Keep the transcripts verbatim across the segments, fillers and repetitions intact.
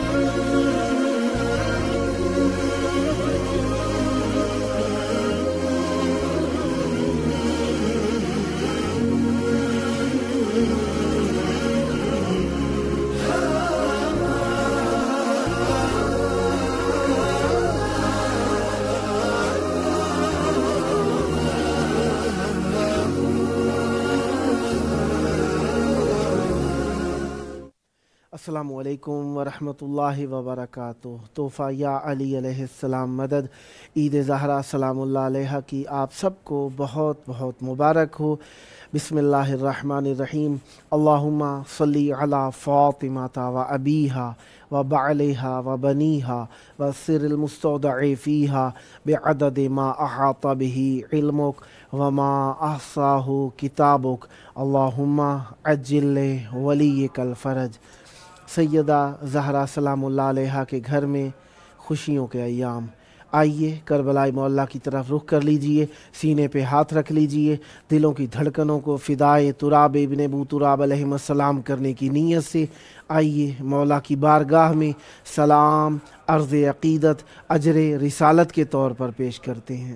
السلام علیکم ورحمۃ اللہ وبرکاتہ۔ تحفہ یا علی علیہ السلام مدد عید زہرا سلام اللہ علیہ کی آپ سب کو بہت بہت مبارک ہو۔ بسم اللہ الرحمن الرحیم۔ اللہم صلی علی فاطمہ و ابیہا و بعلہا و بنیہا و سر المستودع فیہا بعدد ما احاط بہ علمک وما احصاہ کتابک اللہم عجل ولیک الفرج۔ سیدہ زہرا سلام اللہ علیہ کے گھر میں خوشیوں کے ایام۔ آئیے کربلائی معلیٰ کی طرف رخ کر لیجئے، سینے پہ ہاتھ رکھ لیجئے، دلوں کی دھڑکنوں کو فدائے تراب ابن ابو تراب علیہ السلام کرنے کی نیت سے آئیے مولا کی بارگاہ میں سلام عرض عقیدت اجر رسالت کے طور پر پیش کرتے ہیں۔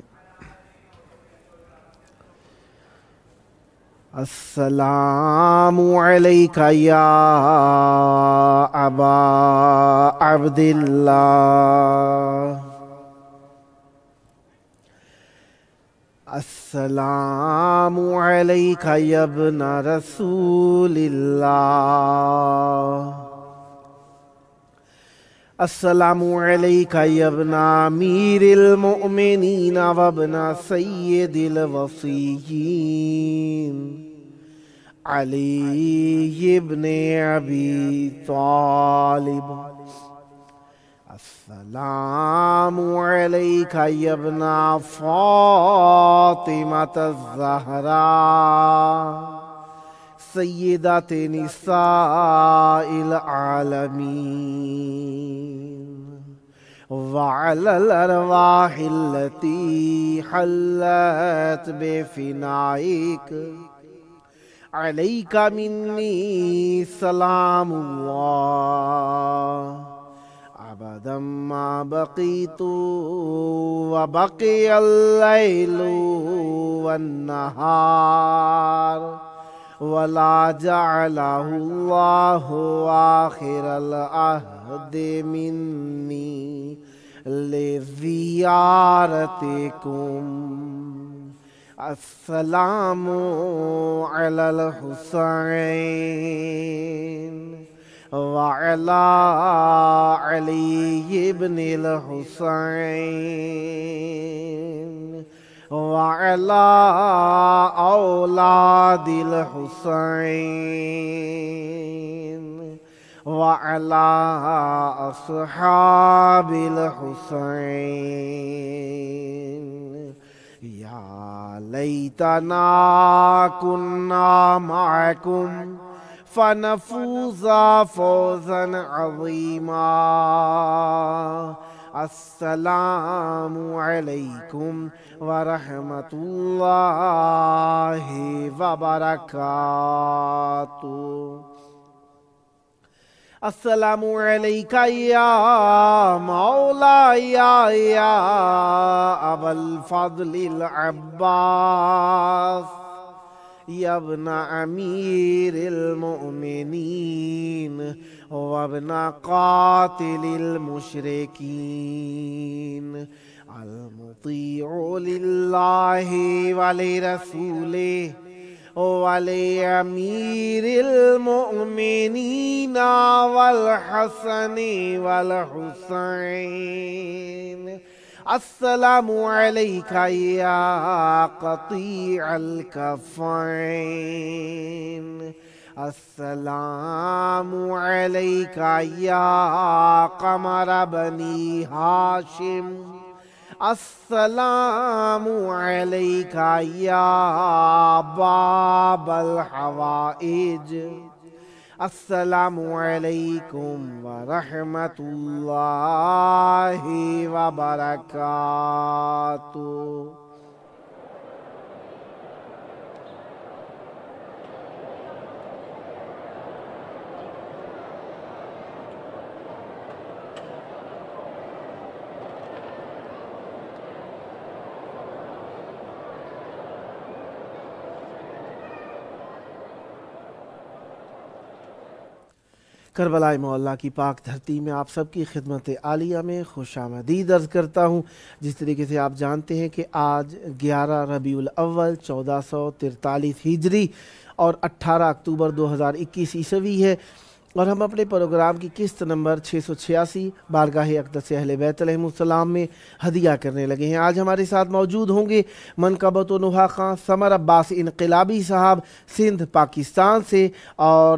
السلام علیک یا ابا عبداللہ، السلام علیک یا ابن رسول اللہ، السلام علیک یا ابن امیر المؤمنین و ابن سید الوصیین علی ابن ابی طالب، السلام علیک یا ابن فاطمة الزہراء سیدات نساء العالمین، وعلی الارواح التي حلت بفنائک علیک منی سلام اللہ ابدا ما بقیت وبقی اللیل والنہار ولا جعلہ اللہ آخر العہد منی لزیارتکم۔ السلام علی الحسین وعلی علی ابن الحسین وعلی اولاد الحسین وعلی اصحاب الحسین۔ یا لیتنا کننا معکم فنفوز فوزا عظیما۔ السلام علیکم ورحمۃ اللہ وبرکاتہ۔ السلام علیک یا مولائی یا ابا الفضل العباس یا ابن امیر المؤمنین وابن قاتل المشرکین، المطیع للہ ولرسولہ ولامیر المؤمنین والحسن والحسین۔ السلام علیک یا قطیع الکفین، السلام علیک یا قمر بنی ہاشم، السلام علیک یا باب الحوائج، السلام علیکم ورحمۃ اللہ وبرکاتہ۔ کربلائے معلیٰ کی پاک دھرتی میں آپ سب کی خدمت عالیہ میں خوش آمدید عرض کرتا ہوں۔ جس طریقے سے آپ جانتے ہیں کہ آج گیارہ ربیع الاول چودہ سو ترتالیس ہجری اور اٹھارہ اکتوبر دو ہزار اکیس عیسوی ہے، اور ہم اپنے پروگرام کی قسط نمبر چھ سو چھیاسی بارگاہ اقدس اہل بیت علیہم السلام میں ہدیہ کرنے لگے ہیں۔ آج ہمارے ساتھ موجود ہوں گے منقبت و نہا خان ثمر عباس انقلابی صاحب سندھ پاکستان سے، اور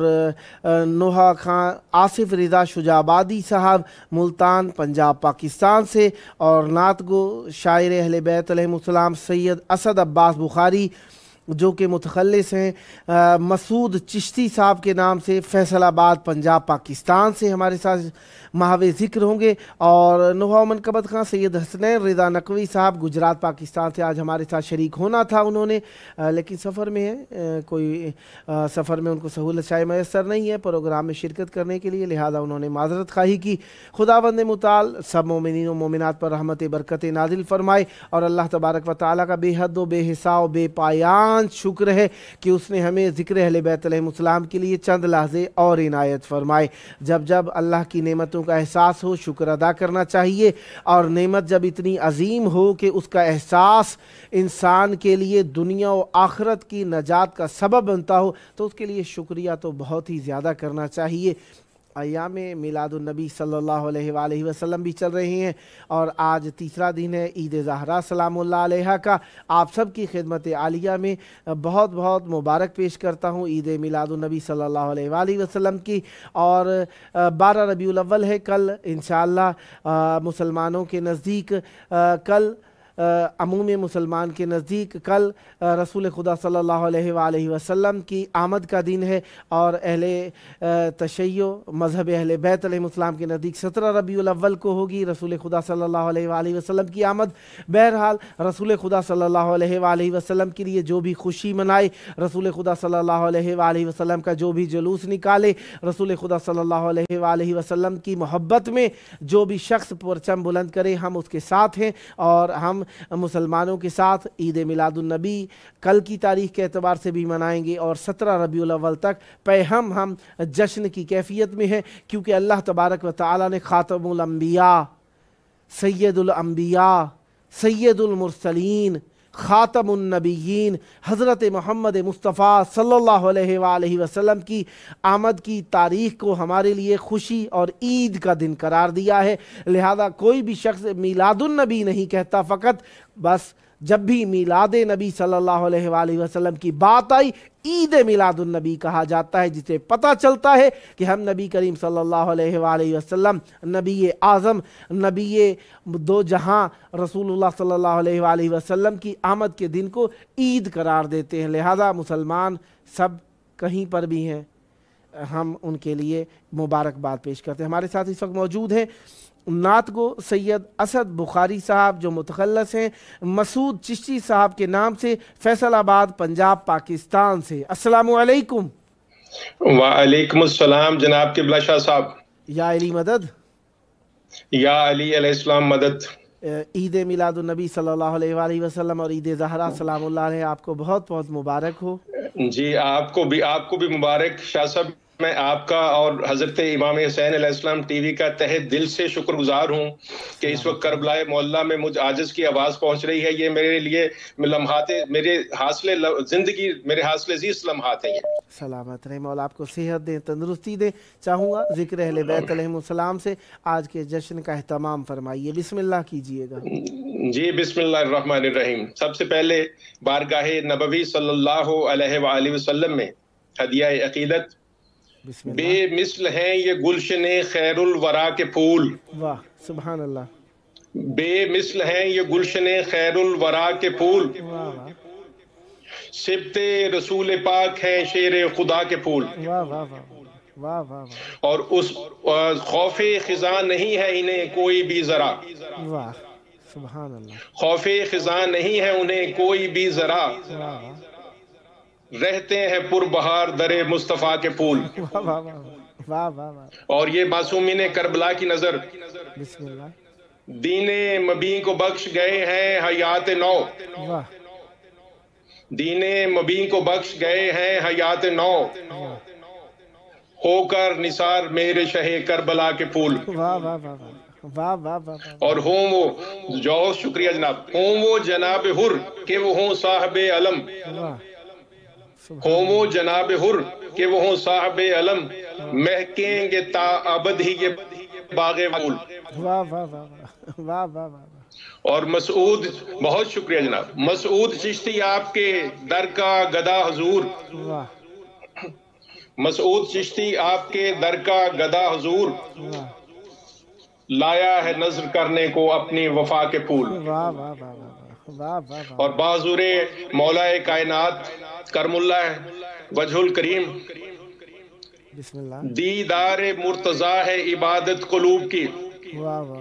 نہا خان آصف رضا شجاع آبادی صاحب ملتان پنجاب پاکستان سے، اور نعت گو شاعر اہل بیت علیہم السلام سید اسد عباس بخاری جو کہ متخلص ہیں مسعود چشتی صاحب کے نام سے فیصل آباد پنجاب پاکستان سے ہمارے ساتھ محو ذکر ہوں گے، اور نہا منقبت خان سید حسنین رضا نقوی صاحب گجرات پاکستان سے آج ہمارے ساتھ شریک ہونا تھا انہوں نے، لیکن سفر میں ہے، کوئی سفر میں ان کو سہولت شاید میسر نہیں ہے پروگرام میں شرکت کرنے کے لیے، لہذا انہوں نے معذرت خواہی کی۔ خداوند متعال سب مومنین و مومنات پر رحمت برکت نازل فرمائے، اور اللہ تبارک و تعالیٰ کا بے حد و بے حساب و بے پایان شکر ہے کہ اس نے ہمیں ذکر اہل بیت علیہم السلام کے لیے چند لحظے اور عنایت فرمائے۔ جب جب اللہ کی نعمتوں کا احساس ہو شکر ادا کرنا چاہیے، اور نعمت جب اتنی عظیم ہو کہ اس کا احساس انسان کے لیے دنیا و آخرت کی نجات کا سبب بنتا ہو تو اس کے لیے شکریہ تو بہت ہی زیادہ کرنا چاہیے۔ ایام میلاد النبی صلی اللہ علیہ وآلہ وسلم بھی چل رہے ہیں، اور آج تیسرا دن ہے عید زہرا سلام اللہ علیہا کا۔ آپ سب کی خدمت عالیہ میں بہت بہت مبارک پیش کرتا ہوں عید میلاد النبی صلی اللہ علیہ وآلہ وسلم کی، اور بارہ ربیع الاول ہے کل انشاءاللہ مسلمانوں کے نزدیک، کل عموم مسلمان کے نزدیک کل رسول خدا صلی اللہ علیہ وآلہ وسلم کی آمد کا دن ہے، اور اہل تشیع مذہب اہل بیت علیہ السلام کے نزدیک سترہ ربیع الاول کو ہوگی رسول خدا صلی اللہ علیہ وآلہ وسلم کی آمد۔ بہرحال رسول خدا صلی اللہ علیہ وآلہ وسلم کے لیے جو بھی خوشی منائے، رسول خدا صلی اللہ علیہ وآلہ وسلم کا جو بھی جلوس نکالے، رسول خدا صلی اللہ علیہ وآلہ وسلم کی محبت میں جو بھی شخص پرچم بلند کرے، ہم اس کے ساتھ ہیں، اور ہم مسلمانوں کے ساتھ عید میلاد النبی کل کی تاریخ کے اعتبار سے بھی منائیں گے، اور سترہ ربیع الاول تک پہم ہم جشن کی کیفیت میں ہیں، کیونکہ اللہ تبارک و تعالی نے خاتم الانبیاء، سید الانبیاء، سید المرسلین، خاتم النبیین حضرت محمد مصطفیٰ صلی اللہ علیہ وآلہ وسلم کی آمد کی تاریخ کو ہمارے لیے خوشی اور عید کا دن قرار دیا ہے، لہذا کوئی بھی شخص میلاد النبی نہیں کہتا، فقط بس جب بھی میلاد نبی صلی اللہ علیہ وآلہ وسلم کی بات آئی عید میلاد النبی کہا جاتا ہے، جسے پتہ چلتا ہے کہ ہم نبی کریم صلی اللہ علیہ وآلہ وسلم نبی اعظم، نبی دو جہاں رسول اللہ صلی اللہ علیہ وآلہ وسلم کی آمد کے دن کو عید قرار دیتے ہیں، لہذا مسلمان سب کہیں پر بھی ہیں ہم ان کے لیے مبارکباد پیش کرتے ہیں۔ ہمارے ساتھ اس وقت موجود ہیں نعت گو سید اسد بخاری صاحب جو متخلص ہیں مسعود چشتی صاحب کے نام سے فیصل آباد پنجاب پاکستان سے۔ السلام علیکم۔ وعلیکم السلام جناب قبلہ شاہ صاحب۔ یا علی مدد، یا علی علیہ السلام مدد۔ عید میلاد النبی صلی اللہ علیہ وآلہ وسلم اور عید زہرا سلام اللہ علیہ آپ کو بہت بہت مبارک ہو۔ جی آپ کو بھی آپ کو بھی مبارک شاہ صاحب۔ میں آپ کا اور حضرت امام حسین علیہ السلام ٹی وی کا تہہ دل سے شکر گزار ہوں کہ اس وقت کربلائے معلیٰ میں مجھ عاجز کی آواز پہنچ رہی ہے۔ یہ میرے لیے لمحات، میرے حاصل زندگی، میرے حاصل عزیز لمحات ہیں یہ۔ سلامت رہے مولا، آپ کو صحت دیں، تندرستی دیں۔ چاہوں گا ذکر اہل بیت علیہم السلام سے آج کے جشن کا اہتمام فرمائیے، بسم اللہ کیجئے گا۔ جی بسم اللہ الرحمن الرحیم۔ سب سے پہلے بارگاہ نبوی صلی اللہ علیہ وآلہ وسلم میں ہدیہ عقیدت۔ بے مثل ہیں یہ گلشن خیر الورا کے پھول، واہ سبحان اللہ، بے مثل ہیں یہ گلشن خیر الورا کے پھول، سبت رسول پاک ہیں شیر خدا کے پھول، واہ واہ واہ واہ، اور اس خوف خزاں نہیں ہے انہیں کوئی بھی ذرا، واہ سبحان اللہ، خوف خزاں نہیں ہے انہیں کوئی بھی ذرا، رہتے ہیں پر بہار در مصطفیٰ کے پھول۔ اور یہ معصومین کربلا کی نظر بسم اللہ، دین مبین کو بخش گئے ہیں حیات نو، دین مبین کو بخش گئے ہیں حیات نو، ہو کر نثار میرے شہ کربلا کے پھول. واہ واہ واہ واہ واہ واہ واہ. اور ہوں وہ جو شکریہ جناب، ہوں وہ جناب حر کہ وہ ہوں صاحب علم، ہوں وہ جناب حر کہ وہ ہوں صاحب علم، مہکیں گے تا ابد ہی یہ باغ پھول. واہ واہ واہ واہ واہ واہ. اور مسعود، بہت شکریہ جناب، مسعود چشتی آپ کے در کا گدا حضور، واہ مسعود چشتی آپ کے در کا گدا حضور، واہ لایا ہے نظر کرنے کو اپنی وفا کے پھول. واہ واہ واہ واہ واہ واہ. اور بازور مولا کائنات کرم اللہ وجہ الکریم، بسم اللہ. دیدار مرتضیٰ ہے عبادت قلوب کی، واہ واہ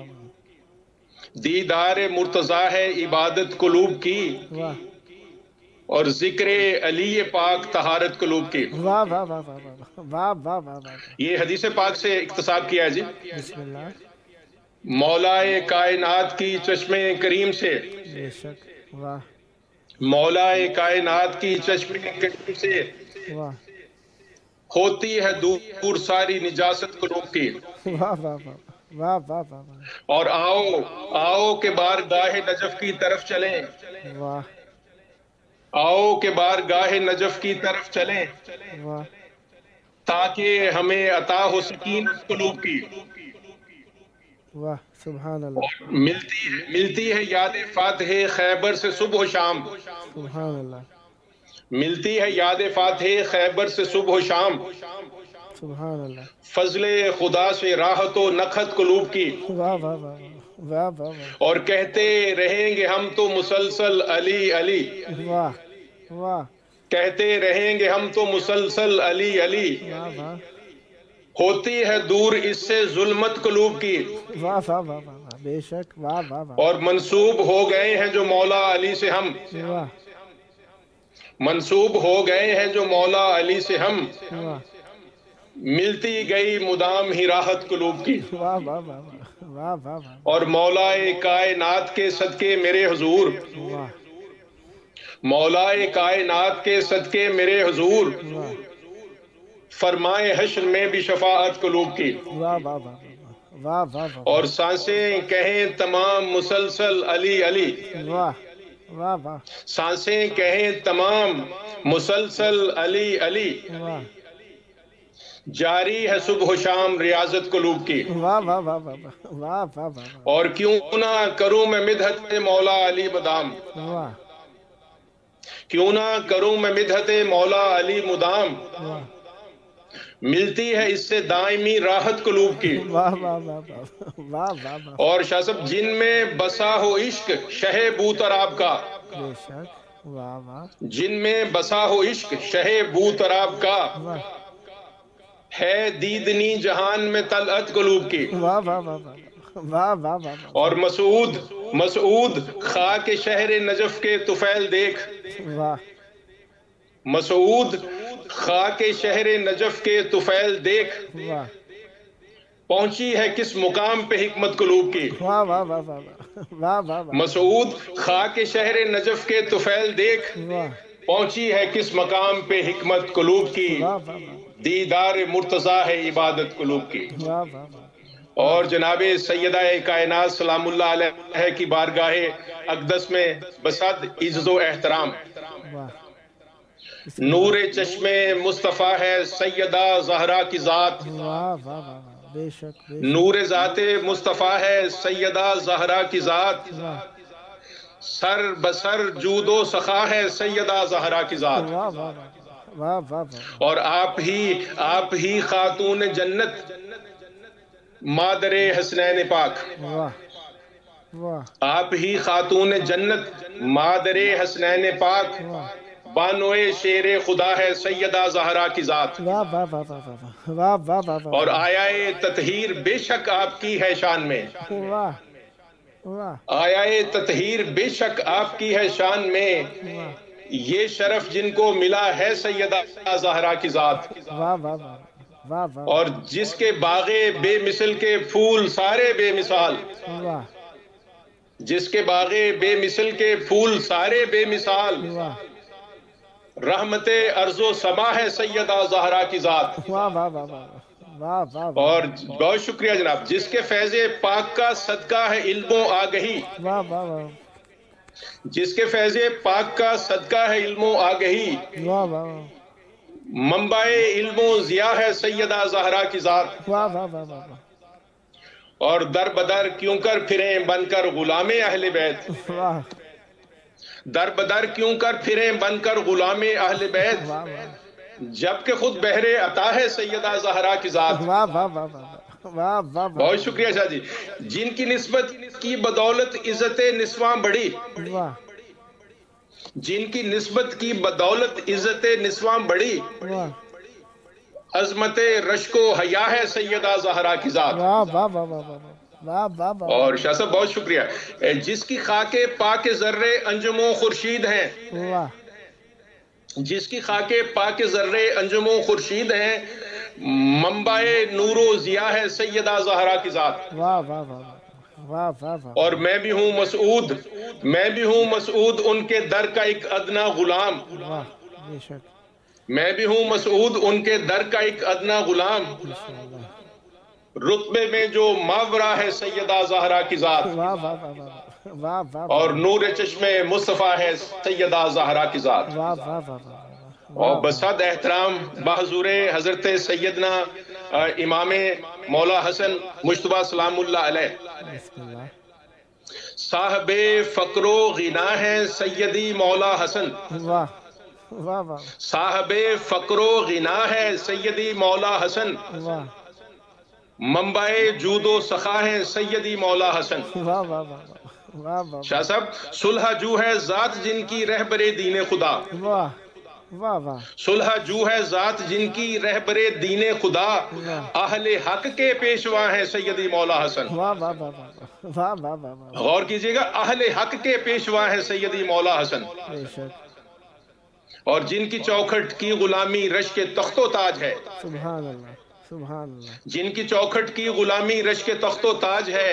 دیدار مرتضیٰ ہے عبادت قلوب کی، واہ اور ذکر علی پاک طہارت قلوب کی. واہ واہ واہ واہ واہ واہ واہ واہ. یہ حدیث پاک سے اقتصاب کیا ہے جی. بسم اللہ. مولا کائنات کی چشم کریم سے، بے شک. واہ مولا کائنات کی چشم کریم سے واہ ہوتی ہے دور ساری نجاست قلوب کی. واہ واہ واہ واہ واہ واہ. اور آؤ آؤ کہ بارگاہ نجف کی طرف چلیں، واہ آؤ کہ بارگاہ نجف کی طرف چلیں، واہ تاکہ ہمیں عطا ہو سکینت قلوب کی. واہ سبحان اللہ. ملتی ہے ملتی ہے یاد فاتح خیبر سے صبح و شام، سبحان اللہ. ملتی ہے یاد فاتح خیبر سے صبح و شام، سبحان اللہ. فضل خدا سے راحت و نکھت قلوب کی. واہ واہ واہ واہ واہ واہ. اور کہتے رہیں گے ہم تو مسلسل علی علی، واہ واہ کہتے رہیں گے ہم تو مسلسل علی علی، واہ واہ. ہوتی ہے دور اس سے ظلمت قلوب کی. واہ واہ واہ واہ. بے شک. واہ واہ واہ. اور منسوب ہو گئے ہیں جو مولا علی سے ہم، واہ منسوب ہو گئے ہیں جو مولا علی سے ہم، واہ ملتی گئی مدام ہی راحت قلوب کی. واہ واہ واہ واہ واہ واہ. اور مولا کائنات کے صدقے میرے حضور، واہ مولا کائنات کے صدقے میرے حضور، واہ فرمائے حشر میں بھی شفاعت قلوب کی. واہ واہ واہ واہ واہ. اور سانسیں کہیں تمام مسلسل علی علی، واہ واہ واہ. سانسیں کہیں تمام مسلسل علی علی، واہ جاری ہے صبح و شام ریاضت قلوب کی. واہ واہ واہ واہ واہ واہ واہ. اور کیوں نہ کروں میں مدحت مولا علی مدام، واہ کیوں نہ کروں میں مدحت مولا علی مدام، واہ ملتی ہے اس سے دائمی راحت قلوب کی. واہ واہ واہ واہ واہ واہ. اور شاہ صاحب جن میں بسا ہو عشق شہ بوتراب کا، بے شک. واہ واہ جن میں بسا ہو عشق شہ بوتراب کا، واہ ہے دیدنی جہان میں طلعت قلوب کی. واہ واہ واہ واہ واہ واہ. اور مسعود مسعود خاک شہر نجف کے طفیل دیکھ، واہ مسعود خاک شہر نجف کے طفیل دیکھ، واہ پہنچی ہے کس مقام پہ حکمت قلوب کی. واہ واہ واہ واہ واہ واہ واہ. مسعود خاک شہر نجف کے طفیل دیکھ، واہ پہنچی ہے کس مقام پہ حکمت قلوب کی. واہ واہ واہ. دیدار مرتضیٰ ہے عبادت قلوب کی. واہ واہ واہ. اور جناب سیدہ کائنات سلام اللہ علیہ کی بارگاہ اقدس میں بصد عزت و احترام، واہ نور چشم مصطفیٰ ہے سیدہ زہرا کی ذات، واہ واہ واہ. بے شک. بے شک. نور ذات مصطفیٰ ہے سیدہ زہرا کی ذات، واہ سر بسر جود و سخا ہے سیدہ زہرا کی ذات. واہ واہ واہ واہ واہ. اور آپ ہی آپ ہی خاتون جنت مادر حسنین پاک، واہ واہ آپ ہی خاتون جنت مادر حسنین پاک، واہ. بانوئے شیر خدا ہے سیدہ زہرا کی ذات. واہ واہ واہ واہ واہ واہ واہ واہ. اور آیائے تطہیر بے شک آپ کی ہے شان میں، واہ واہ آیائے تطہیر بے شک آپ کی ہے شان میں، واہ. یہ شرف جن کو ملا ہے سیدہ زہرا کی ذات. واہ واہ واہ واہ واہ. اور جس کے باغے بے مثل کے پھول سارے بے مثال، واہ جس کے باغے بے مثل کے پھول سارے بے مثال، واہ رحمت ارض و سما ہے سیدہ زہرا کی ذات. واہ واہ واہ واہ واہ واہ واہ. اور بہت شکریہ جناب. جس کے فیض پاک کا صدقہ ہے علم و آگہی. واہ واہ واہ. جس کے فیض پاک کا صدقہ ہے علم و آگہی. واہ واہ واہ. منبع علم و ضیاء ہے سیدہ زہرا کی ذات. واہ واہ واہ واہ. اور در بدر کیوں کر پھریں بن کر غلام اہل بیت. واہ. در بدر کیوں کر پھریں بن کر غلام اہل بیت. واہ واہ. جبکہ خود بہر عطا ہے سیدہ زہرا کی ذات. واہ واہ واہ واہ واہ واہ. بہت شکریہ شاہ جی. جن کی نسبت کی بدولت عزت نسواں بڑھی. واہ. جن کی نسبت کی بدولت عزت نسواں بڑھی. واہ. عظمت رشک و حیا ہے سیدہ زہرا کی ذات. واہ واہ واہ واہ واہ واہ واہ واہ. اور شاہ صاحب بہت شکریہ. جس کی خاک پاک ذرے انجم و خورشید ہیں. واہ. جس کی خاک پاک ذرے انجم و خورشید ہیں. منبع نور و ضیاء ہے سیدہ زہرا کی ذات. واہ واہ واہ واہ واہ واہ. اور میں بھی ہوں مسعود میں بھی ہوں مسعود ان کے در کا ایک ادنا غلام. واہ. بے شک. میں بھی ہوں مسعود ان کے در کا ایک ادنا غلام. رتبے میں جو ماورا ہے سیدہ زہرا کی ذات. واہ واہ واہ واہ واہ واہ. اور نور چشم مصطفیٰ ہے سیدہ زہرا کی ذات. واہ واہ واہ واہ. اور بصد احترام بحضور حضرت سیدنا امام مولا حسن مجتبیٰ سلام اللہ علیہ. بسم اللہ. صاحب فقر و غنا ہے سیدی مولا حسن. واہ واہ واہ. صاحب فقر و غنا ہے سیدی مولا حسن. واہ. منبع جود و سخا ہے سیدی مولا حسن. واہ واہ واہ واہ واہ. شاہ صاحب صلح جو ہے ذات جن کی رہبر دین خدا. واہ واہ واہ. صلح جو ہے ذات جن کی رہبر دین خدا. اہل حق کے پیشوا ہیں سیدی مولا حسن. واہ واہ واہ واہ واہ واہ. غور کیجئے گا. اہل حق کے پیشوا ہیں سیدی مولا حسن. بے شک. اور جن کی چوکھٹ کی غلامی رش کے تخت و تاج ہے. سبحان اللہ سبحان اللہ. جن کی چوکھٹ کی غلامی رش کے تخت و تاج ہے.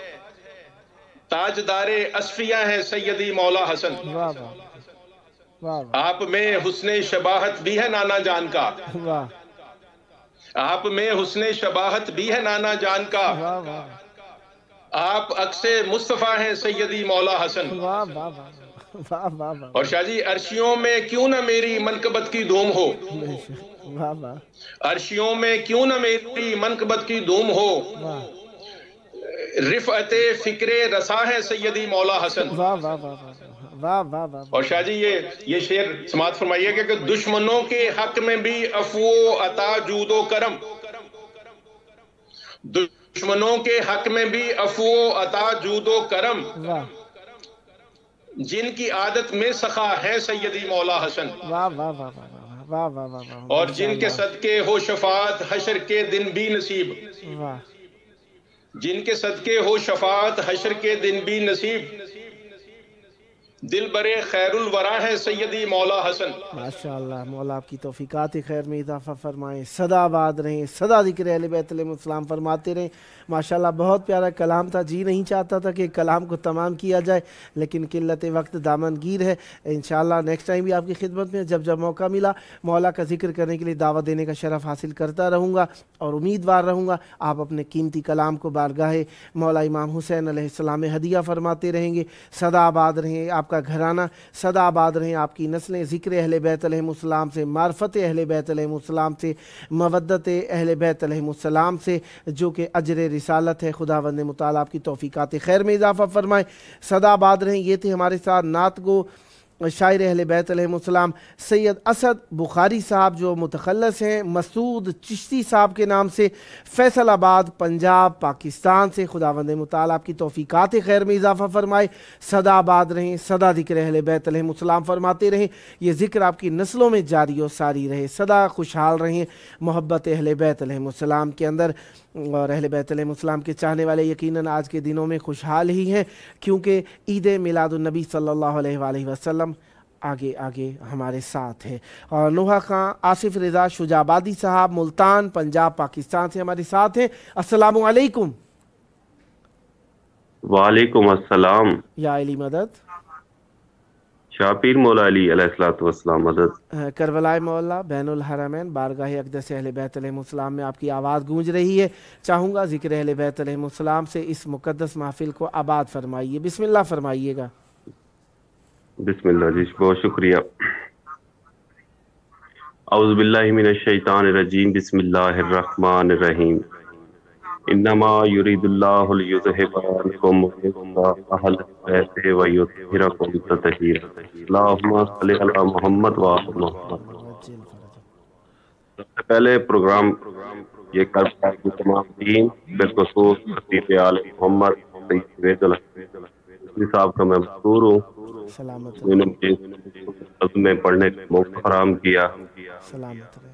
تاجدار اصفیہ ہیں سیدی مولا حسن. واہ واہ واہ. آپ میں حسن شباہت بھی ہے نانا جان کا. واہ. آپ میں حسن شباہت بھی ہے نانا جان کا. واہ واہ. آپ عکس مصطفیٰ ہیں سیدی مولا حسن. واہ واہ واہ واہ واہ واہ. اور شاہ جی عرشیوں میں کیوں نہ میری منقبت کی دھوم ہو. واہ واہ. عرشیوں میں کیوں نہ میری منقبت کی دھوم ہو. واہ. رفعت فکر رسا ہے سیدی مولا حسن. واہ واہ واہ واہ واہ واہ. اور شاہ جی یہ یہ شعر سماعت فرمائیے کہ دشمنوں کے حق میں بھی عفو عطا جود و کرم. دشمنوں کے حق میں بھی عفو عطا جود و کرم. واہ. جن کی عادت میں سخا ہے سیدی مولا حسن. واہ واہ واہ واہ واہ واہ. اور جن کے صدقے ہو شفاعت حشر کے دن بھی نصیب. واہ. جن کے صدقے ہو شفاعت حشر کے دن بھی نصیب. دل برے خیر الورا ہے سیدی مولا حسن. ماشاءاللہ. مولا آپ کی توفیقات خیر میں اضافہ فرمائیں. صدا آباد رہیں. صدا ذکر اہل بیت علیہ السلام فرماتے رہیں. ماشاءاللہ بہت پیارا کلام تھا. جی نہیں چاہتا تھا کہ کلام کو تمام کیا جائے لیکن قلت وقت دامن گیر ہے. انشاءاللہ نیکسٹ ٹائم بھی آپ کی خدمت میں جب جب موقع ملا مولا کا ذکر کرنے کے لیے دعوت دینے کا شرف حاصل کرتا رہوں گا اور امیدوار رہوں گا آپ اپنے قیمتی کلام کو بارگاہ مولا امام حسین علیہ السلام میں ہدیہ فرماتے رہیں گے. صدا آباد رہیں آپ کا گھرانہ. صدا آباد رہیں آپ کی نسلیں ذکر اہل بیت علیہ السلام سے, معرفت اہل بیت علیہ السلام سے, مودت اہل بیت علیہ السلام سے جو کہ اجر رسالت ہے. خداوند متعالی آپ کی توفیقات خیر میں اضافہ فرمائے. صدا آباد رہیں. یہ تھے ہمارے ساتھ نعت گو شاعر اہل بیت علیہ السلام سید اسد بخاری صاحب جو متخلص ہیں مسعود چشتی صاحب کے نام سے, فیصل آباد پنجاب پاکستان سے. خداوند متعالی آپ کی توفیقات خیر میں اضافہ فرمائے. صدا آباد رہیں. صدا ذکر اہل بیت علیہ السلام فرماتے رہیں. یہ ذکر آپ کی نسلوں میں جاری و ساری رہے. صدا خوشحال رہیں محبت اہل بیت علیہ السلام کے اندر. اور اہل بیت علیہ السلام کے چاہنے والے یقیناً آج کے دنوں میں خوشحال ہی ہیں کیونکہ عید میلاد النبی صلی اللہ علیہ وآلہ وسلم آگے آگے ہمارے ساتھ ہے. اور نوحہ خان آصف رضا شجابادی صاحب ملتان پنجاب پاکستان سے ہمارے ساتھ ہیں. السلام علیکم. وعلیکم السلام. یا علی مدد. شاپیر مولا علی علیہ الصلوۃ والسلام مدد. کربلائے مولا بین الحرمین بارگاہ اقدس اہل بیت علیہ السلام میں آپ کی آواز گونج رہی ہے. چاہوں گا ذکر اہل بیت علیہ السلام سے اس مقدس محفل کو آباد فرمائیے. بسم اللہ فرمائیے گا. بسم اللہ جی, بہت شکریہ. اعوذ باللہ من الشیطان الرجیم, بسم اللہ الرحمن الرحیم. انما یرید اللہ لیذہب عنکم الرجس اہل البیت ویطہرکم تطہیرا. اللہم صلی علی محمد و آل محمد. سب سے پہلے پروگرام یہ کربلا کی تمام ٹیم, بالخصوص خطیب آل محمد سید جوید الحسنی صاحب کا میں مشکور ہوں, سلامت انہوں نے مجھے میں پڑھنے کا موقع فراہم کیا. سلامت رہے.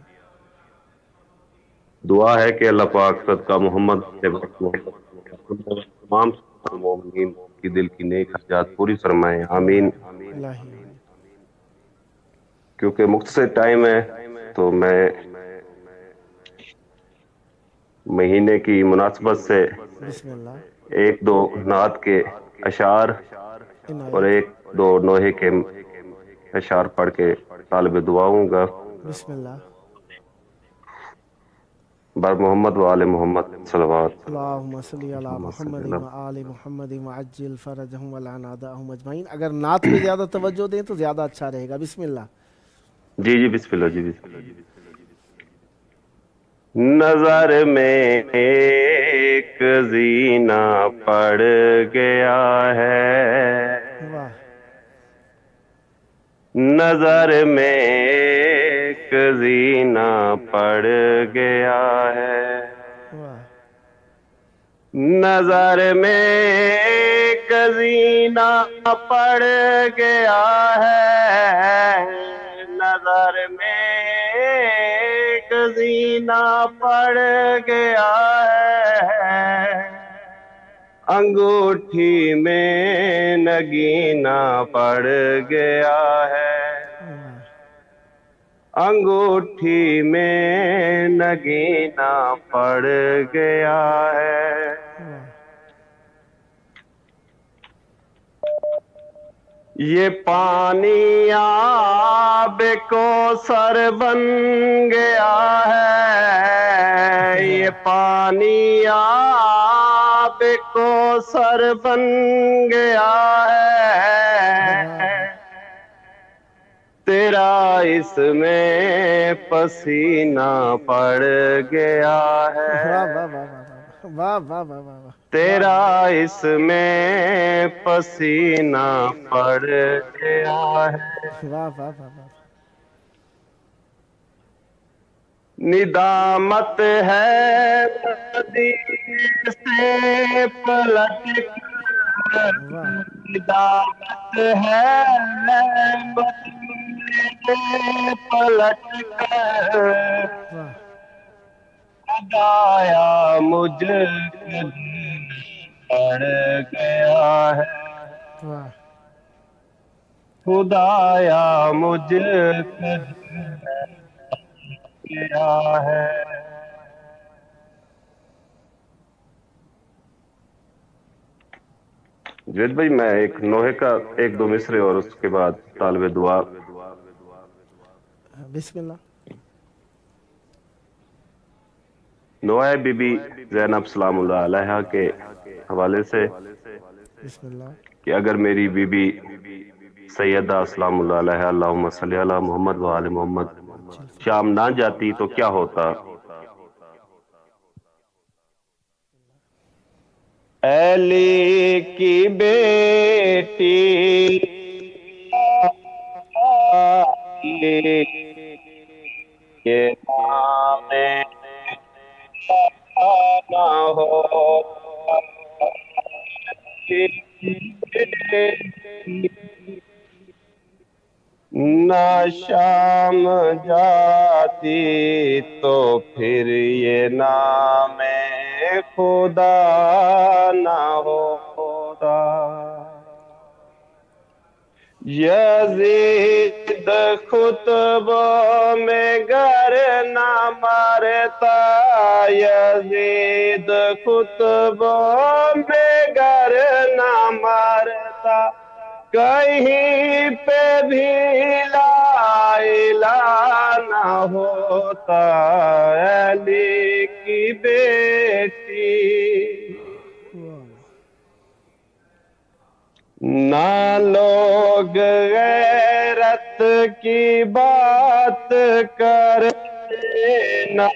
دعا ہے کہ اللہ پاک صدقہ محمد تمام مومنین کی دل کی نیک حاجات پوری فرمائے, آمین. کیونکہ مختصر ٹائم ہے تو میں مہینے کی مناسبت سے بسم اللہ ایک دو نعت کے اشعار اور ایک دو نوحے کے اشعار پڑھ کے طالب دعا ہوں گا. بسم اللہ. بر محمد و آل محمد صلوات. اللہم صلی علی محمد و آل محمد وعجل فرجہم ولعن اعداءہم اجمعین. اگر نعت پہ زیادہ توجہ دیں تو زیادہ اچھا رہے گا. بسم اللہ. جی جی بسم اللہ. جی بسم اللہ. نظر میں ایک زینہ پڑ گیا ہے, نظر میں ایک زینہ پڑ گیا ہے, نظر میں ایک زینہ پڑ گیا ہے, نظر میں ایک زینہ پڑ گیا ہے, انگوٹھی میں نگینہ پڑ گیا ہے, انگوٹھی میں نگینہ پڑ گیا ہے. یہ پانی آب کوثر بن گیا ہے, یہ پانی آب کوثر بن گیا ہے, تیرا اس میں پسینہ پڑ گیا ہے, واہ واہ واہ واہ. تیرا اس میں پسینہ پڑ گیا ہے. واہ واہ واہ. ندامت ہے مدینے سے پلٹ کر, ندامت ہے مدینے سے پلٹ کر, خدایا مجھ پڑ گیا ہے, خدایا مجھ گیا ہے. جوید بھائی میں ایک نوحے کا ایک دو مصرے اور اس کے بعد طالب دعا. بسم اللہ. نوحہ بی بی زینب سلام اللہ علیہا کے حوالے سے بسم اللہ. کہ اگر میری بی بی سیدہ سلام اللہ علیہا اللہم صلی علی محمد و آل محمد شام نہ جاتی تو کیا ہوتا. علی کی بیٹی کے نام نہ ہو, نہ شام جاتی تو پھر یہ نام خدا نہ ہوتا. یزید خطبوں میں گر نہ مارتا, یزید خطبوں میں گر نہ مارتا, کہیں پہ بھی لا الہ نہ ہوتا علی کی بیٹی، نہ لوگ غیرت کی بات کرتے، نہ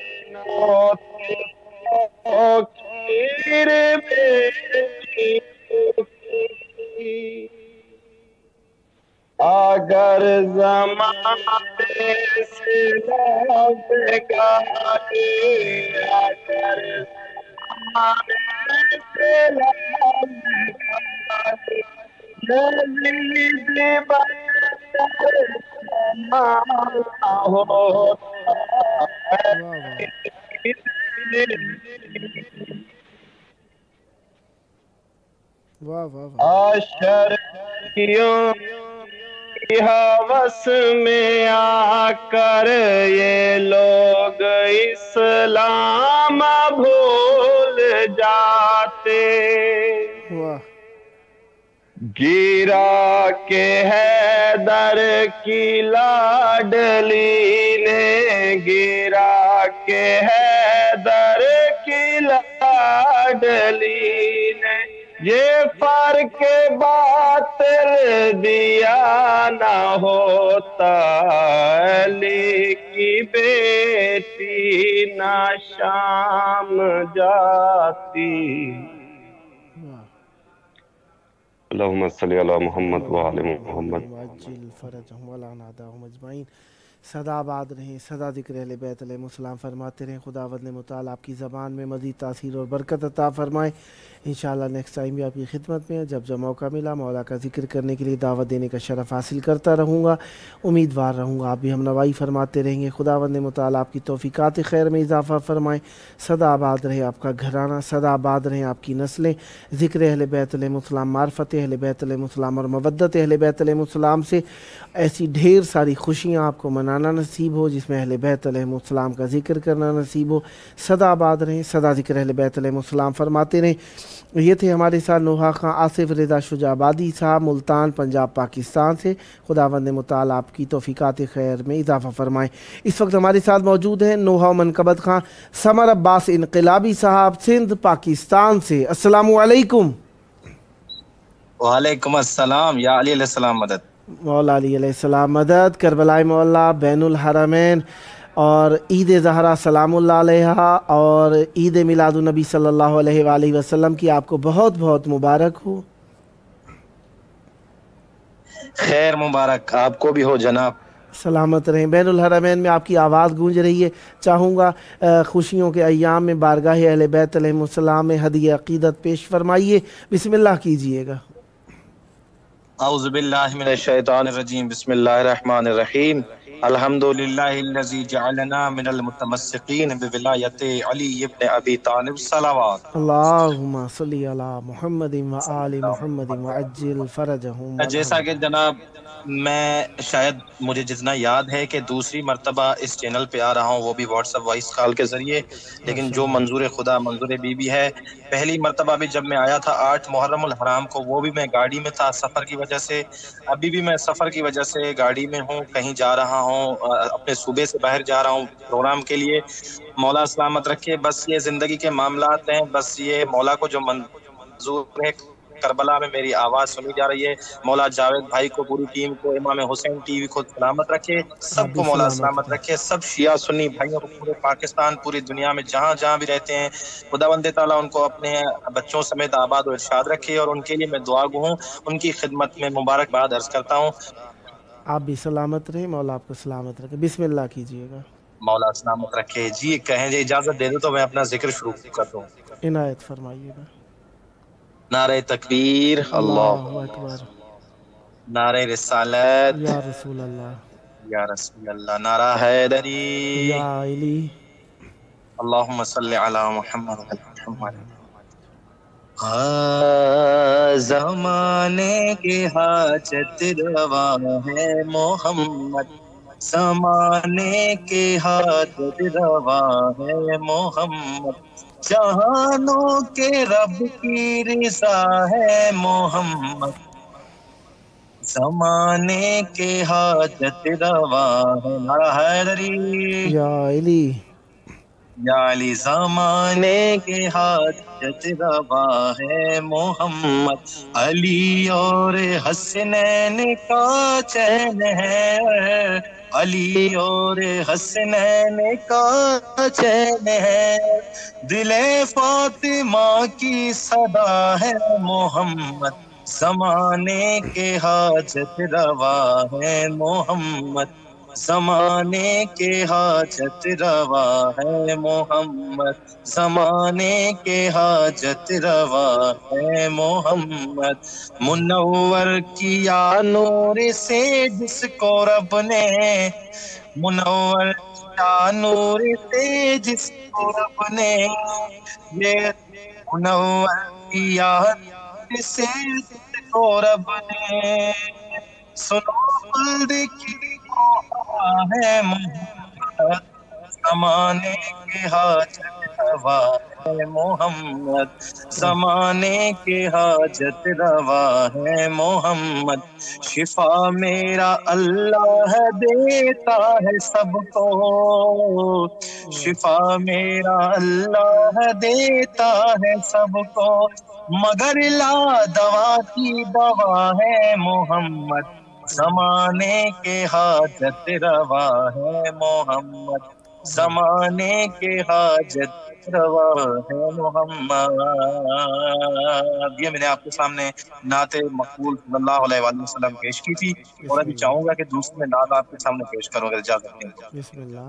خیر بیٹی، اگر زمانے سے لوگ گائے، اگر زمانے سے لوگ گائے، یزید بدتر ہوتا عاشقیوں کی ہوس میں آ کر یہ لوگ اسلام بھول جاتے، گرا کے حیدر کی لاڈلی نے، گرا کے حیدر کی لاڈلی نے، یہ فرق باطل دیا نہ ہوتا علی کی بیٹی، نہ شام جاتی۔ اللہم صلی علی محمد وآل محمد وعجل فرجہم ولا ناداہم اجمعین۔ سدا آباد رہیں، سدا ذکر اہل بیت علیہ السلام فرماتے رہیں۔ خداوند نے متعال آپ کی زبان میں مزید تاثیر اور برکت عطا فرمائے۔ انشاءاللہ نیکسٹ ٹائم بھی آپ کی خدمت میں جب جب موقع ملا مولا کا ذکر کرنے کے لیے دعوت دینے کا شرف حاصل کرتا رہوں گا، امیدوار رہوں گا آپ بھی ہم نوائی فرماتے رہیں گے۔ خداوند نے متعال آپ کی توفیقات خیر میں اضافہ فرمائے۔ سدا آباد رہے آپ کا گھرانہ، سدا آباد رہیں آپ کی نسلیں۔ ذکر اہل بیت علیہ السلام، معرفت اہل بیت علیہ السلام اور مودت اہل بیت علیہ السلام سے ایسی ڈھیر ساری خوشیاں آپ کو منانا نصیب ہو جس میں اہل بیت علیہ السلام کا ذکر کرنا نصیب ہو۔ سدا آباد رہیں، سدا ذکر اہل بیت علیہ السلام فرماتے رہیں۔ یہ تھے ہمارے ساتھ نوحہ خان آصف رضا شجاع آبادی صاحب، ملتان پنجاب پاکستان سے۔ خداوند متعال آپ کی توفیقات خیر میں اضافہ فرمائے۔ اس وقت ہمارے ساتھ موجود ہیں نوحہ منقبت خان ثمر عباس انقلابی صاحب، سندھ پاکستان سے۔ السلام علیکم۔ وعلیکم السلام، یا علی علیہ السلام مدد۔ مولا علی علیہ السلام مدد۔ کربلائے مولا، بین الحرمین اور عید زہرا سلام اللہ علیہ اور عید میلاد النبی صلی اللہ علیہ وآلہ وسلم کی آپ کو بہت بہت مبارک ہو۔ خیر مبارک آپ کو بھی ہو جناب۔ سلامت رہیں۔ بین الحرمین میں آپ کی آواز گونج رہی ہے، چاہوں گا خوشیوں کے ایام میں بارگاہ اہل بیت علیہ السلام میں ہدیہ عقیدت پیش فرمائیے۔ بسم اللہ کیجئے گا۔ اعوذ باللہ من الشیطان الرجیم، بسم اللہ الرحمن الرحیم۔ الحمدللہ الذی جعلنا من المتمسکین بولایت علی ابن ابی طالب صلوات۔ اللہم صلی علی محمد و آل محمد وعجل فرجہم۔ جیسا کہ جناب میں شاید مجھے جتنا یاد ہے کہ دوسری مرتبہ اس چینل پہ آ رہا ہوں، وہ بھی واٹس ایپ وائس کال کے ذریعے، لیکن جو منظور خدا منظور بی بی ہے، پہلی مرتبہ بھی جب میں آیا تھا آٹھ محرم الحرام کو، وہ بھی میں گاڑی میں تھا سفر کی وجہ سے، ابھی بھی میں سفر کی وجہ سے گاڑی میں ہوں، کہیں جا رہا ہوں، اپنے صوبے سے باہر جا رہا ہوں پروگرام کے لیے۔ مولا سلامت رکھے، بس یہ زندگی کے معاملات ہیں، بس یہ مولا کو جو منظور ہے۔ کربلا میں میری آواز سنی جا رہی ہے، مولا جاوید بھائی کو، پوری ٹیم کو، امام حسین ٹی وی کو سلامت رکھے، سب کو مولا سلامت رکھے، سب شیعہ سنی بھائیوں کو، پورے پاکستان پوری دنیا میں جہاں جہاں بھی رہتے ہیں، خداوند تعالیٰ ان کو اپنے بچوں سمیت آباد و ارشاد رکھے، اور ان کے لیے میں دعا گو ہوں، ان کی خدمت میں مبارکباد عرض کرتا ہوں۔ آپ بھی سلامت رہیں، مولا آپ کو سلامت رکھے۔ بسم اللہ کیجئے گا۔ مولا سلامت رکھے۔ جی کہیں جی اجازت دے دو تو میں اپنا ذکر شروع کر دوں۔ عنایت فرمائیے گا۔ نعرہ تکبیر، اللہ اکبر، نعرہ رسالت، یا رسول اللہ، یا رسول اللہ، نعرہ حیدری، یا علی، اللہم صلی علی محمد و علی محمد۔ زمانے کی حاجت روا ہے محمد، زمانے کی حاجت روا ہے محمد، جہانوں کے رب کی رضا ہے محمد، زمانے کے حاجت روا ہے، نعرہ حیدری یا علی یا علی، زمانے کے حاجت روا ہے محمد، علی اور حسنین کا چین ہے، علی اور حسنین کا چین ہے، دل فاطمہ کی صدا ہے محمد، زمانے کے حاجت روا ہے محمد، زمانے کے حاجت روا ہے محمد، زمانے کے حاجت روا ہے محمد، منور کیا نور سے جس کو رب نے، منور کیا نور سے جس کو رب نے، یہ منور کیا نور سے جس کو رب نے، سنو بلد کی ہے محمد، زمانے کے حاجت روا ہے محمد، زمانے کے حاجت روا ہے محمد، شفا میرا اللہ دیتا ہے سب کو، شفا میرا اللہ دیتا ہے سب کو، مگر لا دوا کی دوا ہے محمد، زمانے کے حاجت روا ہے محمد، زمانے کے حاجت روا ہے محمد۔ یہ میں نے آپ کے سامنے نعت مقبول صلی اللہ علیہ وآلہ وسلم پیش کی تھی، اور ابھی چاہوں گا کہ دوسری میں نعت آپ کے سامنے پیش کروں اگر اجازت دیں تو۔ بسم اللہ۔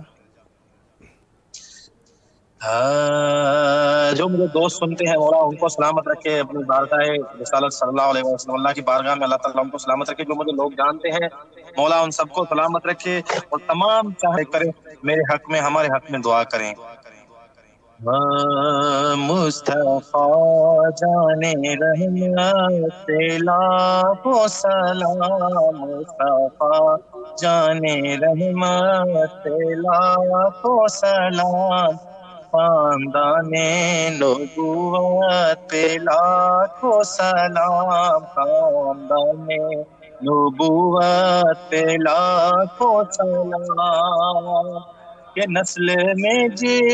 جو مجھے دوست سنتے ہیں مولا ان کو سلامت رکھے، اپنی بارگاہ رسالت صلی اللہ علیہ وسلم اللہ کی بارگاہ میں اللہ تعالیٰ ان کو سلامت رکھے، جو مجھے لوگ جانتے ہیں مولا ان سب کو سلامت رکھے، اور تمام چاہے کرے میرے حق میں ہمارے حق میں دعا کریں۔ مصطفیٰ جانے رحمت لاکھوں سلام، مصطفیٰ جانے رحمت لاکھوں سلام، خاندان نبوت پہ لاکھوں سلام، خاندان نبوت پہ لاکھوں سلام، کہ نسل میں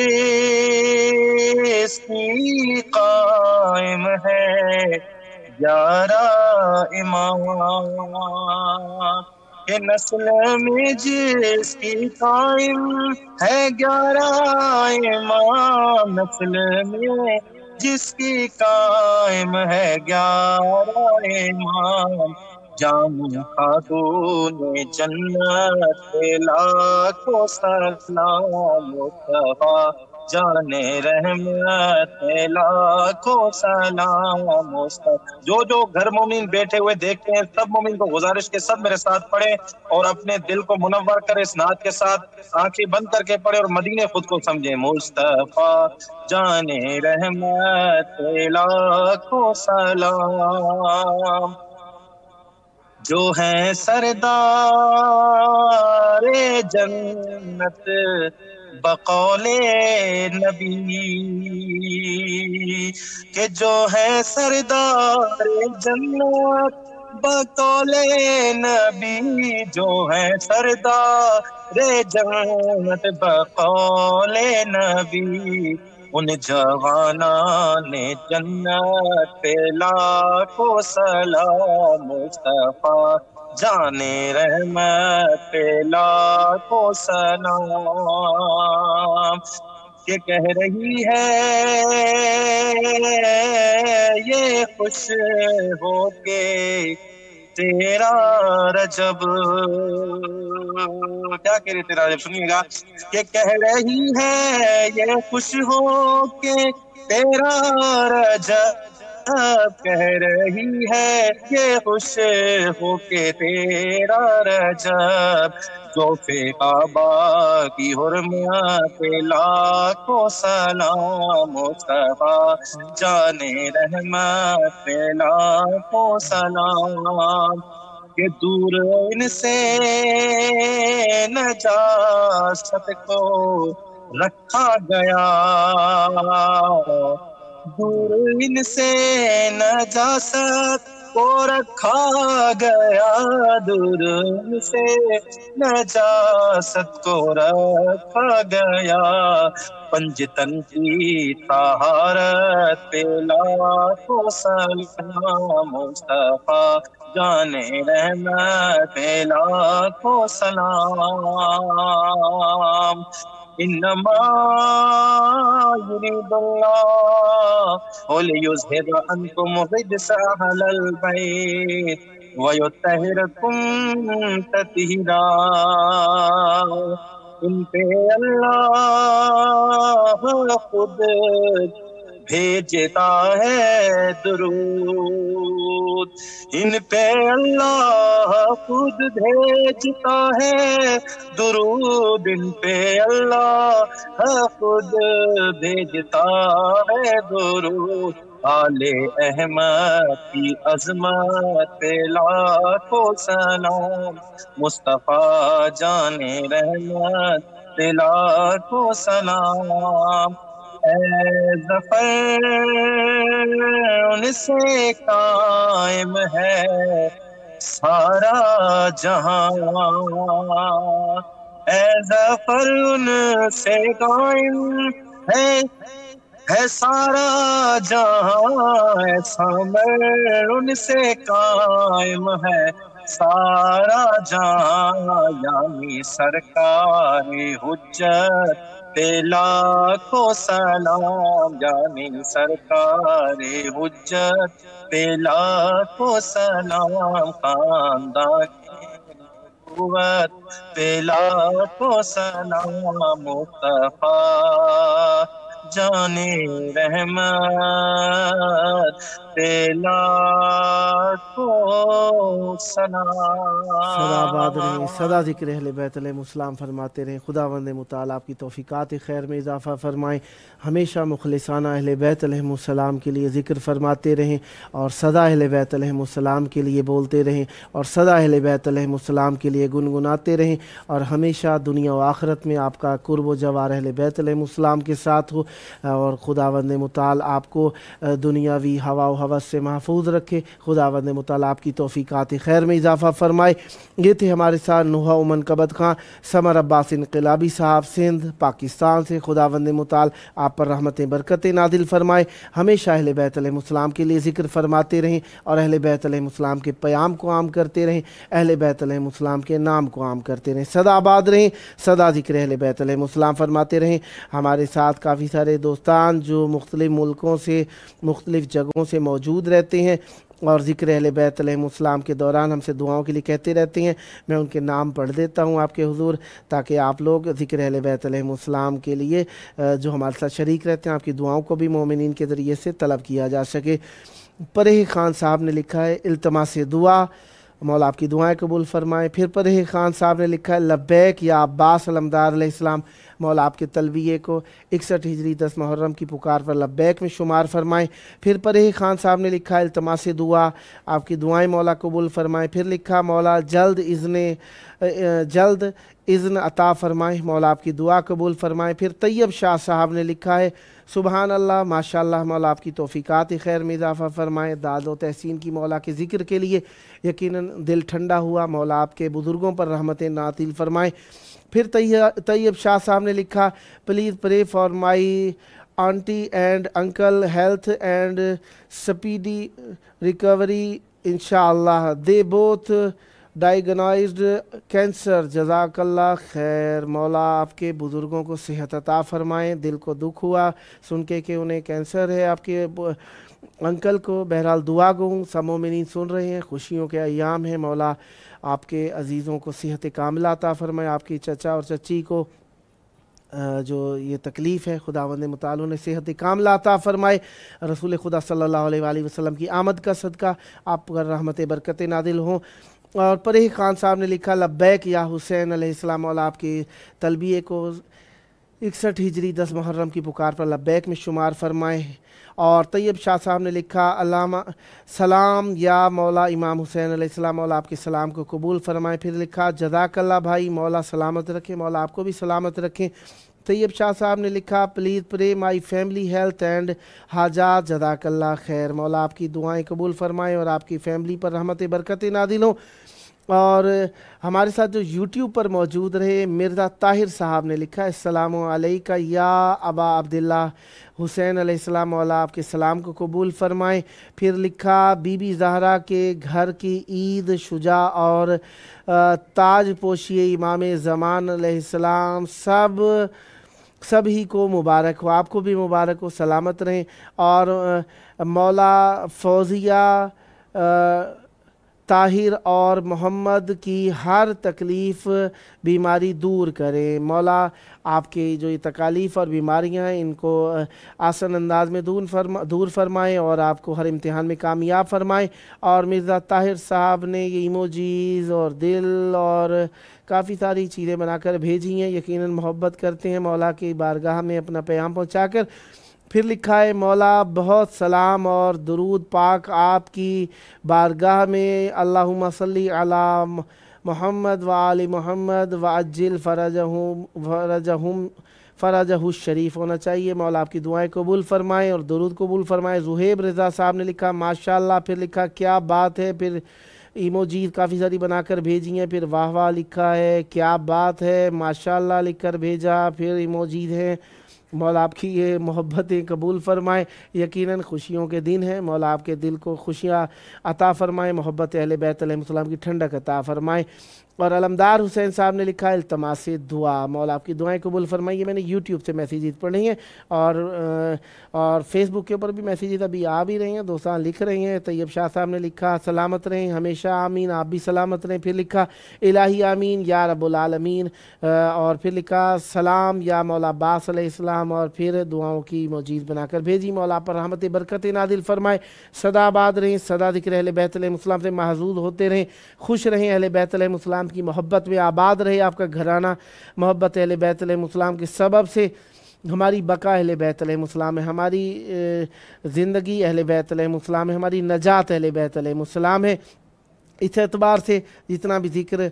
جس کی قائم ہے گیارہ امام، کہ نسل میں جس کی قائم ہے گیارہ امام، نسل میں جس کی قائم ہے گیارہ امام، جام خاتون جنت لاکھوں سلام، مصطفیٰ جانے رحمت لاکھوں سلام، مصطفیٰ۔ جو جو گھر مومن بیٹھے ہوئے دیکھتے ہیں سب مومن کو گزارش کے سب میرے ساتھ پڑھیں اور اپنے دل کو منور کریں اس نعت کے ساتھ، آنکھیں بند کر کے پڑھیں اور مدینے خود کو سمجھیں۔ مصطفیٰ جانے رحمت لاکھوں سلام، جو ہیں سردار جنت بقول نبی، کہ جو ہیں سردار جنت بقول نبی، جو ہیں سردار جنت بقول نبی، ان جوانان جنت پہ لاکھوں سلام، مصطفیٰ جانے رحمت پہ لاکھوں سلام، کہ کہہ رہی ہے یہ خوش ہو کے تیرا رجب، کیا کہہ رہی تیرا رجب سنیے گا، کہ کہہ رہی ہے یہ خوش ہو کے تیرا رجب، کہہ رہی ہے یہ خوش ہو کے تیرا رجب، جو فی کعبہ کی حرمت لاکھوں سلام، مصطفیٰ جانے رحمت لاکھوں سلام، کہ دور ان سے نجاست کو رکھا گیا، دور ان سے نجاست को रखा गया दूर से, नजासत को रखा गया। पंजतन की तहारत पे लाखों सलाम, मुस्तफा जाने रहमत पे लाखों सलाम। इन्नमा युरिदुल्लाहु लियुज़हिब अन्कुम रिज्सा अहलल बैत व युत्तहिरकुम तत्हीरा। इन पे अल्लाह खुद भेजता है दुरूद, इन पे अल्लाह खुद भेजता है दुरूद, इन पे अल्लाह खुद भेजता है दुरूद। आले अहमद की अजमत पे लाखों सलाम, मुस्तफा जाने रहमत पे लाखों सलाम। ज़फ़र उनसे कायम है सारा जहां, ए ज़फ़र उनसे कायम है है सारा जहां, है सामर उनसे कायम है सारा जहां। यानी सरकार हुज्जत पे लाखों सलाम, यानी सरकार हुज्जत पे लाखों सलाम। खानदान नबुव्वत पे लाखों सलाम, मुस्तफा जाने रहमत पे लाखों सलाम। सदा आबाद रहें, सदा ज़िक्र अहले बैत अलैहिमुस्सलाम फरमाते रहें। खुदावंद मुताला आपकी तौफ़ीक़ात खैर में इजाफ़ा फरमाएँ, हमेशा मुखलिसाना अहले बैत अलैहिमुस्सलाम के लिए ज़िक्र फरमाते रहें और सदा अहले बैत अलैहिमुस्सलाम के लिए बोलते रहें और सदा अहले बैत अलैहिमुस्सलाम के लिए गुनगुनाते रहें और हमेशा दुनिया व आखिरत में आपका कुर्ब व जवार अहले बैत अलैहिमुस्सलाम के साथ हो और खुदावंद मुताल आपको दुनियावी हवा व हवस से महफूज रखे। खुदावंद मुताल आपकी तौफ़ीक़ात खैर में इजाफ़ा फरमाए। ये थे हमारे साथ नुहा उमन कबत खां समर अब्बास इनकलाबी साहब सिंध पाकिस्तान से। खुदावंद मुताल आप पर रहमतें बरकतें नादिल फरमाए, हमेशा अहले बैत अलैहिमुस्सलाम के लिए ज़िक्र फरमाते रहें और अहले बैत अलैहिमुस्सलाम के क़याम को आम करते रहें, अहले बैत अलैहिमुस्सलाम के नाम को आम करते रहें। सदा आबाद रहें, सदा ज़िक्र अहले बैत अलैहिमुस्सलाम फरमाते रहें। हमारे साथ काफ़ी सारे दोस्तान जो मुख्तलिफ़ मुल्कों से मुख्तलिफ़ जगहों से मौजूद रहते हैं और ज़िक्र अहले बैत अलैहिमुस्सलाम के दौरान हमसे दुआओं के लिए कहते रहते हैं। मैं उनके नाम पढ़ देता हूँ आपके हुज़ूर, ताकि आप लोग ज़िक्र अहले बैत अलैहिमुस्सलाम के लिए जो हमारे साथ शरीक रहते हैं आपकी दुआओं को भी मोमिनीन के ज़रिए से तलब किया जा सके। परेह खान साहब ने लिखा है इल्तमास दुआ, मौला आपकी दुआएं कबूल फरमाएँ। फिर परेह खान साहब ने लिखा है लब्बैक या अब्बास अलमदार अलैहिस्सलाम, मौला आपके तलबिये को इकसठ हिजरी दस मुहर्रम की पुकार पर लब्बैक में शुमार फरमाएँ। फिर परेह खान साहब ने लिखा है इल्तमास दुआ, आपकी दुआएं मौला कबूल फरमाएँ। फिर लिखा मौला जल्द इज़्ने जल्द इज़्न अता फरमाएँ, मौला आपकी दुआ कबूल फरमाएँ। फिर तैयब शाह साहब ने लिखा है सुबहान अल्लाह माशाअल्लाह, मौला आपकी तौफ़ीक़ात खैर में इजाफ़ा फरमाएँ। दाद व तहसीन की मौला के ज़िक्र के लिए यकीनन दिल ठंडा हुआ, मौला आपके बुज़ुर्गों पर रहमतें नातिल फरमाएँ। फिर तैयब शाह साहब ने लिखा please pray for my aunty and uncle health and speedy recovery इंशाअल्लाह, दे बोथ डायग्नाइज्ड कैंसर, जज़ाकल्लाह खैर। मौला आपके बुज़ुर्गों को सेहत अता फ़रमाएँ। दिल को दुख हुआ सुन के कि उन्हें कैंसर है आपके अंकल को। बहरहाल दुआ गो सब मोमिनीन सुन रहे हैं, खुशियों के अय्याम हैं। मौला आपके अज़ीज़ों को सेहत कामिला अता फ़रमाए। आपकी चचा और चची को जो ये तकलीफ़ है खुदावंद मुताल ने सेहत कामिला अता फ़रमाए। रसूल खुदा सल्लल्लाहु अलैहि वसल्लम की आमद का सदका आप पर रहमत बरकत नादिल हों। और परेह खान साहब ने लिखा लब्बैक या हुसैन अलैहिस्सलाम, मौला आपकी तलबिये को इकसठ हिजरी दस मुहर्रम की पुकार पर लब्बैक में शुमार फरमाए। और तैयब शाह साहब ने लिखा अल्लामा सलाम या मौला इमाम हुसैन अलैहिस्सलाम, मौला आपके सलाम को कबूल फरमाए। फिर लिखा जज़ाकल्लाह भाई, मौला सलामत रखें, मौला आपको भी सलामत रखें। तैयब शाह साहब ने लिखा please pray my family health and हाजात, जज़ाकल्लाह खैर। मौला आपकी दुआएं कबूल फरमाएँ और आपकी फ़ैमिली पर रहमत बरकत नादिल हो। और हमारे साथ जो यूट्यूब पर मौजूद रहे मिर्ज़ा ताहिर साहब ने लिखा अस्सलामु अलैका या अबा अब्दुल्ला हुसैन अलैहिस्सलाम, मौला आपके सलाम को कबूल फरमाएं। फिर लिखा बीबी ज़हरा के घर की ईद शुजा और ताज पोशिए इमाम ज़मान अलैहिस्सलाम सब सभी को मुबारक हो, आपको भी मुबारक हो, सलामत रहें। और मौला फौजिया ताहिर और मोहम्मद की हर तकलीफ़ बीमारी दूर करें। मौला आपके जो ये तकालीफ़ और बीमारियां हैं इनको आसान अंदाज में दूर फरमा दूर फरमाएँ और आपको हर इम्तिहान में कामयाब फरमाएँ। और मिर्ज़ा ताहिर साहब ने ये इमोजीज़ और दिल और काफ़ी सारी चीज़ें बनाकर भेजी हैं, यकीनन मोहब्बत करते हैं मौला की बारगाह में अपना पैगाम पहुँचाकर। फिर लिखा है मौला बहुत सलाम और दुरूद पाक आपकी बारगाह में, अल्लाहुम्मा सल्ली अला मोहम्मद व आलि मोहम्मद व अज्जिल फ़रजहुम फ़रजहुम फ़रजहु शरीफ होना चाहिए। मौला आपकी दुआएं कबूल फरमाएँ और दुरूद कबूल फरमाएँ। ज़ुहैब रज़ा साहब ने लिखा माशाअल्लाह। फिर लिखा क्या बात है। फिर इमोजीज़ काफ़ी सारी बनाकर भेजी हैं। फिर वाह वाह लिखा है, क्या बात है, माशाअल्लाह लिखकर भेजा। फिर इमोजीज़ हैं। मौला आपकी ये मोहब्बतें कबूल फ़रमाएँ, यकीनन खुशियों के दिन हैं। मौला आपके दिल को खुशियाँ अता फ़रमाएँ, मोहब्बत अहले बैत अलैहिस्सलाम की ठंडक अता फ़रमाएँ। और अलमदार हुसैन साहब ने लिखा इल्तमास दुआ, मौला आपकी दुआएं कबूल फरमाइए। मैंने यूट्यूब से मैसेजेस पढ़े हैं और और फेसबुक के ऊपर भी मैसेजेस अभी आ भी रहे हैं, दोस्तान लिख रहे हैं। तैयब शाह साहब ने लिखा सलामत रहें हमेशा, आमीन, आप भी सलामत रहें। फिर लिखा इलाही आमीन या रब्बुल आलमीन। और फिर लिखा सलाम या मौला अब्बास अलैहिस्सलाम। और फिर दुआओं की मौजीज़ बनाकर भेजी। मौला पर रहमत बरकत नादिल फरमाए, सदा आबाद रहें, सदा ज़िक्र अहले बैत अलैहिस्सलाम से महजूद होते रहें, खुश रहें, अहले बैत अलैहिस्सलाम की मोहब्बत में आबाद रहे आपका घराना। मोहब्बत अहले बैत अलैहिस्सलाम के सबब से हमारी बका अहले बैत अलैहिस्सलाम है, हमारी ज़िंदगी अहले बैत अलैहिस्सलाम है, हमारी नजात अहले बैत अलैहिस्सलाम है। इस एतबार से जितना भी जिक्र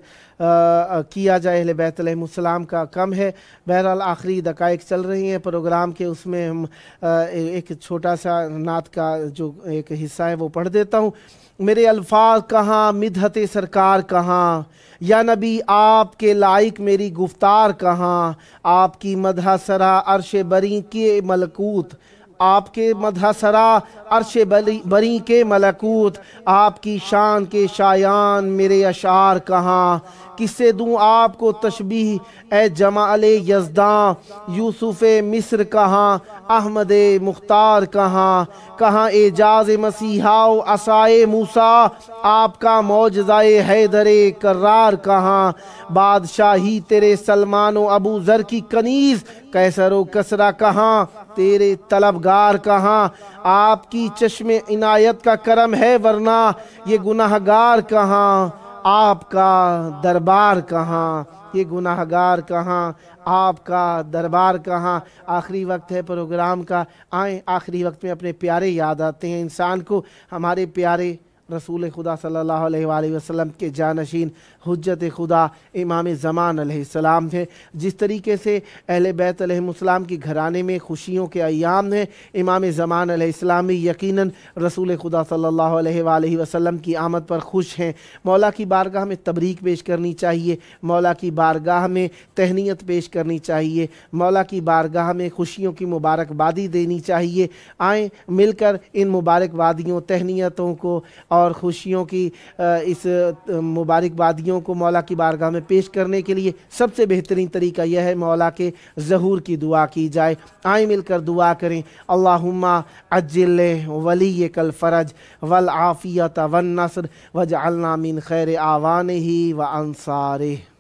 किया जाए अहले बैत अलैहिस्सलाम का कम है। बहरहाल आखिरी दकाइक चल रही हैं प्रोग्राम के, उसमें हम आ, एक छोटा सा नात का जो एक हिस्सा है वो पढ़ देता हूँ। मेरे अल्फाज कहाँ, मिदहत सरकार कहाँ, या नबी आपके लायक मेरी गुफ्तार कहाँ। आपकी मदह सरा अर्श बरी के मलकूत, आपके मदह सरा अर्श बरी बरी के मलकूत, आपकी शान के शायान मेरे अशार कहाँ। किससे दूँ आपको तशबीह ए जमाले यज़दां, यूसुफ़ मिस्र कहाँ, अहमद मुख्तार कहाँ। कहाँ एजाज मसीहा असाए मूसा, आपका मौजज़ाए हैदरे कर्रार कहाँ। बादशाही तेरे सलमान व अबू ज़र की कनीज़, कैसर व कसरा कहाँ, तेरे तलबगार कहाँ। आपकी चश्मे इनायत का करम है वरना ये गुनाहगार कहाँ। आपका दरबार कहाँ, ये गुनाहगार कहाँ, आपका दरबार कहाँ। आखिरी वक्त है प्रोग्राम का, आएँ आखिरी वक्त में अपने प्यारे याद आते हैं इंसान को। हमारे प्यारे रसूल खुदा सल्लल्लाहु अलैहि वसल्लम के जानशीन हुज्जत खुदा इमाम ज़मान अलैहिस्सलाम थे। जिस तरीके से अहले बैत अलैहिस्सलाम की घराने में खुशियों के अय्याम हैं, इमाम ज़मान अलैहिस्सलाम भी यकीनन रसूल खुदा सल्लल्लाहु अलैहि वसल्लम की आमद पर खुश हैं। मौला की बारगाह में तबरीक पेश करनी चाहिए, मौला की बारगाह में तहनीत पेश करनी चाहिए, मौला की बारगाह में खुशियों की मुबारकबादी देनी चाहिए। आएँ मिलकर इन मुबारकबादियों, तहनीतों को और खुशियों की इस मुबारकबादियों को मौला की बारगाह में पेश करने के लिए सबसे बेहतरीन तरीका यह है मौला के ज़हूर की दुआ की जाए। आए मिलकर दुआ करें, अल्लाहुम्मा अज्जिल वली कल फ़रज वल आफ़ियत वन नस्र वजअलना मिन खैर आवानिही व अंसारिही।